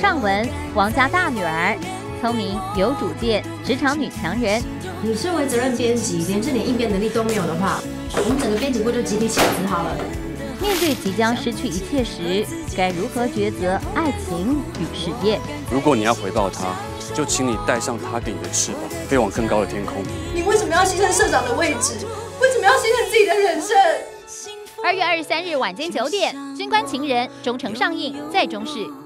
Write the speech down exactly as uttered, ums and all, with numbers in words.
尚雯，王家大女儿，聪明有主见，职场女强人。 你身为责任编辑，连这点应变能力都没有的话，我们整个编辑部就集体请辞好了。 面对即将失去一切时，该如何抉择爱情与事业？ 如果你要回报他，就请你带上他给你的翅膀，飞往更高的天空。 你为什么要牺牲社长的位置？为什么要牺牲自己的人生？ 二月二十三日晚间九点，《军官情人》终程上映，在中视。